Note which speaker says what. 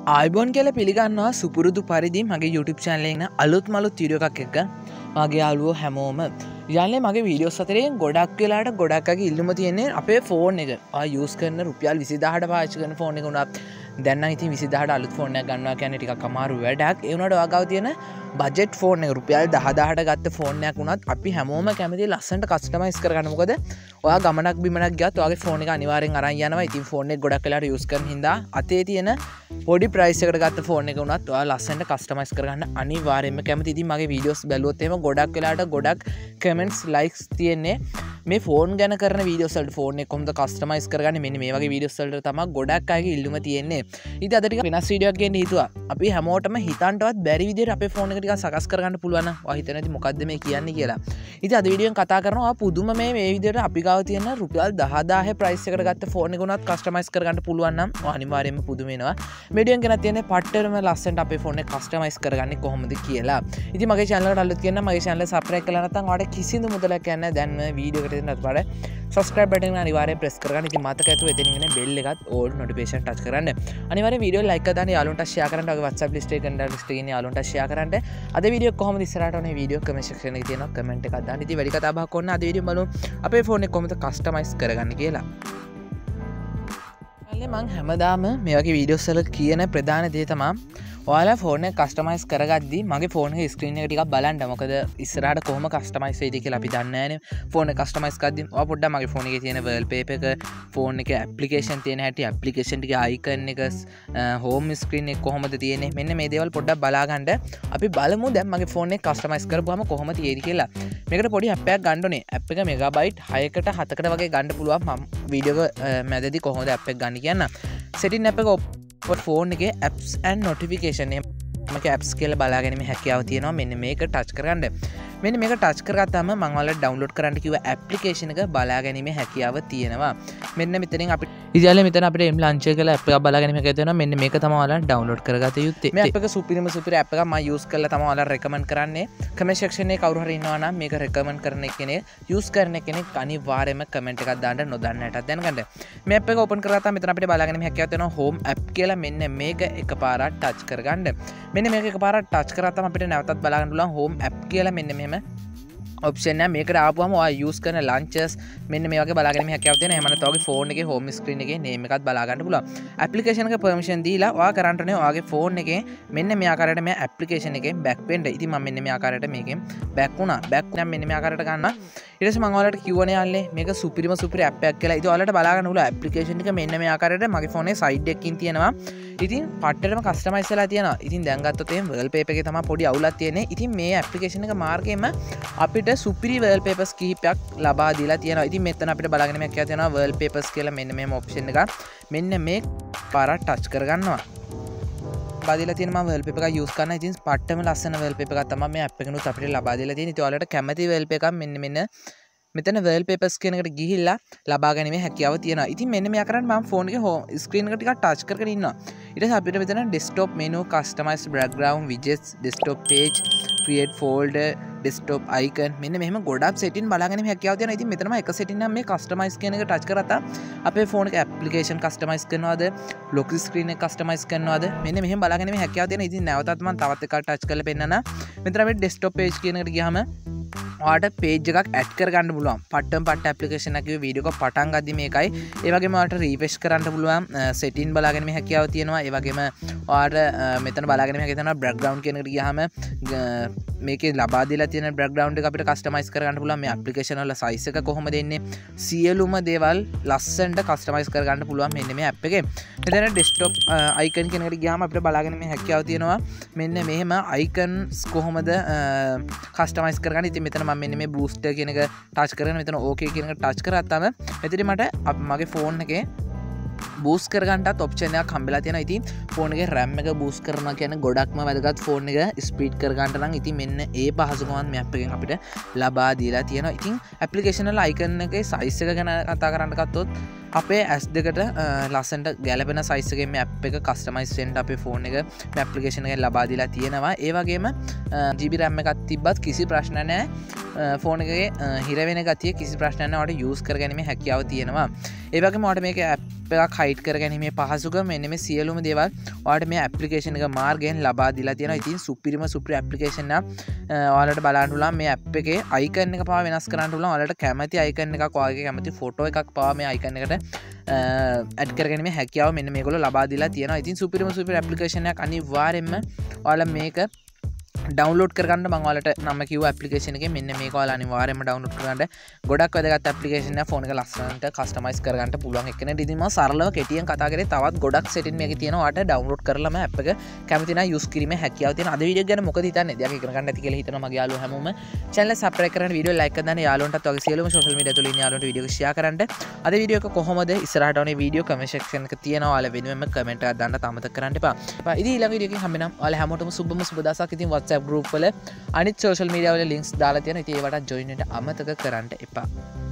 Speaker 1: iBon කියලා පිළිගන්නවා සුපුරුදු පරිදි මගේ YouTube channel එකේ අලුත් මලුත් වීඩියෝ එකක් එක්ක මගේ යාළුවෝ හැමෝම යන්නේ මගේ වීඩියෝස් අතරේ ගොඩක් වෙලාට ගොඩක් අය ඉල්ලුම තියෙන්නේ අපේ ෆෝන් එක use කරන රුපියල් 20000ට පාවිච්චි කරන ෆෝන් එක උනත් දැන් නම් ඉතින් 20000ට අලුත් ෆෝන් එකක් ගන්නවා කියන්නේ ටිකක් අමාරු වැඩක් ඒ වුණාට ඔයාගාව තියෙන බජට් ෆෝන් එක රුපියල් 10000ට ගත්ත ෆෝන් එකක් උනත් අපි හැමෝම කැමති ලස්සනට කස්ටමයිස් කරගන්න මොකද ඔයා ගමනක් බිමනක් ගියත් ඔයාගේ ෆෝන් එක අනිවාර්යෙන් අරන් යනවා ඉතින් ෆෝන් එක ගොඩක් වෙලාට use කරන හින්දා අතේ තියෙන පොඩි ප්‍රයිස් එකට ගත්ත ෆෝන් එක උනත් ඔයා ලස්සනට කස්ටමයිස් කරගන්න අනිවාර්යෙන්ම කැමති ඉතින් මගේ වීඩියෝස් බැලුවොත් එහෙම ගොඩක් වෙලාට ගොඩක් කමෙන්ට්ස් ලයික්ස් තියෙන්නේ මේ ෆෝන් ගැන කරන වීඩියෝස් වලට ෆෝන් එක කොහොමද කස්ටමයිස් කරගන්නේ මෙන්න මේ වගේ වීඩියෝස් වලට තමයි ගොඩක් අයගේ ඉල්ලුම තියෙන්නේ ඉතින් අද ටික වෙනස් වීඩියෝ එකක් ගන්න හිතුවා අපි හැමෝටම හිතන්නවත් බැරි විදිහට අපේ ෆෝන් එක ටිකක් සකස් කරගන්න පුළුවන් නම් ඔයා හිතන්නේ මොකද්ද මේ කියන්නේ කියලා ඉතින් අද වීඩියෝෙන් කතා කරනවා පුදුම මේ විදිහට අපි ගාව තියෙන රුපියල් 10000 ප්‍රයිස් එකට ගත්ත ෆෝන් එක උනත් කස්ටමයිස් කරගන්න පුළුවන් නම් ඔයා අනිවාර්යයෙන්ම පුදුම වෙනවා වීඩියෝෙන් ගැන තියෙන්නේ පට්ටරම ලස්සනට අපේ ෆෝන් එක කස්ටමයිස් කරගන්නේ කොහොමද කියලා ඉතින් මගේ channel එකට අලුත් කියන්න මගේ channel එක subscribe කරලා නැත්නම් ඔයාලට කිසිදු මුදලක් යන්නේ නැහැ දැන් මේ වීඩියෝ එකට දෙන්නත් වඩා subscribe button එක අනිවාර්යෙන් press කරගන්න. ඉතින් මතක ඇතුව එතනින් ඉන්නේ bell එකත් all notification touch කරන්න. අනිවාර්යෙන් වීඩියෝ එක like කරලා දාන්න යාළුවන්ට share කරන්න. ඔයාගේ WhatsApp list එකේ contact list එකේ ඉන්න යාළුවන්ට share කරන්න. අද වීඩියෝ එක කොහොමද ඉස්සරහට ඕනේ වීඩියෝ comment section එකේ තියෙනවා comment එකක් දාන්න. ඉතින් වැඩි කතා බහක් කරන්න අද වීඩියෝ බලමු අපේ ෆෝන් එක කොහොමද customize කරගන්නේ කියලා. මං හැමදාම මේ වගේ වීඩියෝස් වල කියන ප්‍රධාන දේ තමයි ඔයාලා ෆෝන් එක කස්ටමයිස් කරගද්දි මගේ ෆෝන් එකේ ස්ක්‍රීන් එක ටිකක් බලන්න මොකද ඉස්සරහට කොහොම කස්ටමයිස් වෙයිද කියලා අපි දන්නේ නැහැනේ ෆෝන් එක කස්ටමයිස් කරද්දි ඔයා පොඩ්ඩක් මගේ ෆෝන් එකේ තියෙන wallpaper එක ෆෝන් එකේ ඇප්ලිකේෂන් තියෙන හැටි ඇප්ලිකේෂන් ටිකේ අයිකන් එක හෝම් ස්ක්‍රීන් එක කොහොමද තියෙන්නේ මෙන්න මේ දේවල් පොඩ්ඩක් බලා ගන්න අපි බලමු දැන් මගේ ෆෝන් එක කස්ටමයිස් කරපුවාම කොහොමද තියෙන්නේ කියලා මේකට පොඩි ඇප් එකක් ගන්න ඕනේ ඇප් එක මෙගාබයිට් 6කට 7කට වගේ ගන්න පුළුවන් මම වීඩියෝ මැදදී කොහොමද ඇප් එක ගන්න කියන්න setting app එක ෆෝන් එකේ apps and notification මගේ apps කියලා බලාගැනීමේ හැකියාව තියෙනවා මෙන්න මේක ටච් කරගන්න මෙන්න මේක ටච් කරගත්තාම මම ඔයාලට ඩවුන්ලෝඩ් කරන්න කිව්ව ඇප්ලිකේෂන් එක බලාගැනීමේ හැකියාව තියෙනවා මෙන්න මෙතනින් අපිට ඉතින් මෙතන අපිට M launcher කියලා app එකක් බලාගැනීමේ හැකියාව තියෙනවා මෙන්න මේක තමයි ඔයාලට ඩවුන්ලෝඩ් කරගත යුත්තේ මේ app එක සුපිරිම app එකක් මම use කරලා තමයි ඔයාලට recommend කරන්නේ comment section එකේ කවුරු හරි ඉන්නවා නම් මේක recommend කරන කෙනෙක් use කරන කෙනෙක් අනිවාර්යයෙන්ම comment එකක් දාන්න නොදන්නටත් දැනගන්න මේ app එක open කරගත්තාම මෙතන අපිට බලාගැනීමේ හැකියාව තියෙනවා home app කියලා මෙන්න මේක එකපාරක් ටච් කරගන්න මෙන්න මේක එකපාරක් ටච් කරාම අපිට නැවතත් බලන්න පුළුවන් home app කියලා මෙන්න මෙහෙම ඔප්ෂන් එක මේකට ආපුවම ඔයා යූස් කරන ලන්චර්ස් මෙන්න මේ වගේ බලාගැනීමේ හැකියාව තියෙනවා. එහෙම නැත්නම් ඔයාගේ ෆෝන් එකේ හෝම් ස්ක්‍රීන් එකේ නේම් එකත් බලා ගන්න පුළුවන්. ඇප්ලිකේෂන් එක පර්මිෂන් දීලා ඔයා කරන්න ඕනේ ඔයාගේ ෆෝන් එකේ මෙන්න මේ ආකාරයට මේ ඇප්ලිකේෂන් එකෙන් බෑක් වෙන්න. ඉතින් මම මෙන්න මේ ආකාරයට මේකෙන් බෑක් වුණා. බෑක් වුණාම මෙන්න මේ ආකාරයට ගන්නවා. ඊට පස්සේ මම ඔයාලට කියවනේ යන්නේ මේක සුපිරිම ඇප් එකක් කියලා. ඉතින් ඔයාලට බලා ගන්න පුළුවන් ඇප්ලිකේෂන් එක මෙන්න මේ ආකාරයට මගේ ෆෝනේ සයිඩ් එකකින් තියෙනවා. ඉතින් පට්ටටම කස්ටමයිස් වෙලා තියෙනවා. ඉතින් දැන් ගත්තොත් එහෙනම් wallpaper එකේ තමයි පොඩි අවුලක් තියෙන්නේ. ඉතින් මේ ඇප්ලිකේෂන් එක මාර්ගයෙන්ම අපිට සුපිරි wallpapers කිහිපයක් ලබා දීලා තියෙනවා. ඉතින් මෙතන අපිට බලාගෙන මේක කියලා තියෙනවා wallpapers කියලා මෙන්න මේ ඔප්ෂන් එක. මෙන්න මේ පාරක් ටච් කරගන්නවා. බාදීලා තියෙන මම wallpaper එකක් use කරනවා. ඉතින් පට්ටම ලස්සන wallpaper එකක් තමයි මේ app එකනොත් අපිට ලබා දීලා තියෙන්නේ. ඉතින් ඔයාලට කැමති wallpaper එකක් මෙන්න මෙතන wallpapers කියන එකට ගිහිල්ලා ලබා ගැනීමේ හැකියාව තියෙනවා. ඉතින් මෙන්න මෙයා කරන්නේ මම ෆෝන් එකේ ස්ක්‍රීන් එක ටිකක් ටච් කරගෙන ඉන්නවා. ඊට පස්සේ අපිට මෙතන desktop menu, customize background, widgets, desktop page, create folder, desktop icon මෙන්න මෙහෙම ගොඩක් setting බලා ගැනීමේ හැකියාව තියෙනවා. ඉතින් මෙතනම එක setting නම් මේ customize කියන එක ටච් කරලා අපේ ෆෝන් එකේ application customize කරනවද, lock screen එක customize කරනවද මෙන්න මෙහෙම බලා ගැනීමේ හැකියාව තියෙනවා. ඉතින් නැවතත් මම තවත් එකක් ටච් කරලා පෙන්නන. මෙතන අපිට desktop page කියන එකට ගියාම ඔයාලට page එකක් add කරගන්න පුළුවන්. පට්ටම් පට්ට application එකක වීඩියෝ එක පටන් ගද්දි මේකයි. ඒ වගේම ඔයාලට refresh කරන්න පුළුවන්. setting බලාගෙන මේ හැකියාව තියෙනවා. ඒ වගේම ඔයාලට මෙතන බලාගෙන මේ හැකියාව තියෙනවා. background කියන එකට ගියාම මේකේ ලබා දීලා තියෙන background එක අපිට customize කරගන්න පුළුවන්. මේ application වල size එක කොහොමද එන්නේ? සියලුම දේවල් ලස්සනට customize කරගන්න පුළුවන් මෙන්න මේ app එකේ. මෙතන desktop icon කියන එකට ගියාම අපිට බලාගෙන මේ හැකියාව තියෙනවා. මෙන්න මෙහෙම icons කොහොමද customize කරගන්නේ? ඉතින් මෙතන මම මෙන්න මේ booster කියන එක ටච් කරගෙන මෙතන okay කියන එක ටච් කරාම මෙතන මට මගේ ෆෝන් එකේ බූස්ට් කරගන්නත් ඔප්ෂන් එකක් හම්බෙලා තියෙනවා. ඉතින් ෆෝන් එකේ RAM එක බූස්ට් කරනවා කියන්නේ ගොඩක්ම වැදගත් ෆෝන් එක ස්පීඩ් කරගන්න නම් ඉතින් මෙන්න ඒ පහසුකමත් මේ app එකෙන් අපිට ලබා දීලා තියෙනවා. ඉතින් ඇප්ලිකේෂන් වල icon එකේ size එක ගැන කතා කරන්න ගත්තොත් අපේ S2කට ලස්සනට ගැලපෙන size එකේ මේ app එක customize වෙන්න අපේ ෆෝන් එක මේ ඇප්ලිකේෂන් එකෙන් ලබා දීලා තියෙනවා. ඒ වගේම GB RAM එකක් තිබ්බත් කිසි ප්‍රශ්න නැහැ. ෆෝන් එකේ හිර වෙන ගතිය කිසි ප්‍රශ්නයක් නැහැ. ඔයාලට use කරගැනීමේ හැකියාව තියෙනවා. ඒ වගේම ඔයාලට මේක එකක් හයිඩ් කරගැනීමේ පහසුකම මෙන්න මේ සියලුම දේවල් ඔයාලට මේ ඇප්ලිකේෂන් එක මාර්ගයෙන් ලබා දීලා තියෙනවා. ඉතින් සුපිරිම ඇප්ලිකේෂන් එක ඔයාලට බලන්න පුළුවන්. මේ ඇප් එකේ අයිකන් එක පවා වෙනස් කරන්න පුළුවන්. ඔයාලට කැමති අයිකන් එකක් ඔයාගේ කැමති ෆොටෝ එකක් පවා මේ අයිකන් එකට ඇඩ් කරගැනීමේ හැකියාව මෙන්න මේගොල්ලෝ ලබා දීලා තියෙනවා. ඉතින් සුපිරිම ඇප්ලිකේෂන් එකක් අනිවාර්යෙන්ම ඔයාලා මේක ඩවන්ලෝඩ් කරගන්න මම ඔයාලට නම කිව්ව ඇප්ලිකේෂන් එකේ මෙන්න මේක ඔයාලා අනිවාර්යයෙන්ම ඩවන්ලෝඩ් කරගන්න. ගොඩක් වැදගත් ඇප්ලිකේෂන් එක ෆෝන් එක ලස්සනට කස්ටමයිස් කරගන්න පුළුවන්. එක්කෙනෙක් ඉතින් මම සරලව කෙටියෙන් කතා කරේ තවත් ගොඩක් සෙටින් මේකේ තියෙනවා. ඔයාලට ඩවන්ලෝඩ් කරලාම ඇප් එක කැමති නම් යූස් කිරීමේ හැකියාව තියෙන. අද වීඩියෝ ගැන මොකද හිතන්නේ? දෙයක් ඉගෙන ගන්න ඇති කියලා හිතනවා මගේ යාළුවෝ හැමෝම. channel එක subscribe කරන්න, වීඩියෝ like කරන්න, යාළුවන්ටත් වගේ සියලුම social media තුලින් යාළුවන්ට වීඩියෝ එක share කරන්න. අද වීඩියෝ එක කොහොමද ඉස්සරහට වනේ වීඩියෝ comment section එක තියෙනවා. ඔයාලා වෙනුවෙන්ම comment එකක් දාන්න අමතක කරන්න එපා. ඉතින් ඊළඟ වීඩියෝ එකකින් හම්බෙනම්. ඔයාලා හැමෝටම සුබ දවසක්. ඉතින් WhatsApp group වල අනිත් සෝෂල් මීඩියා වල ලින්ක්ස් දාලා තියෙනවා. ඉතින් ඒවට ජොයින් වෙන්න අමතක කරන්න එපා.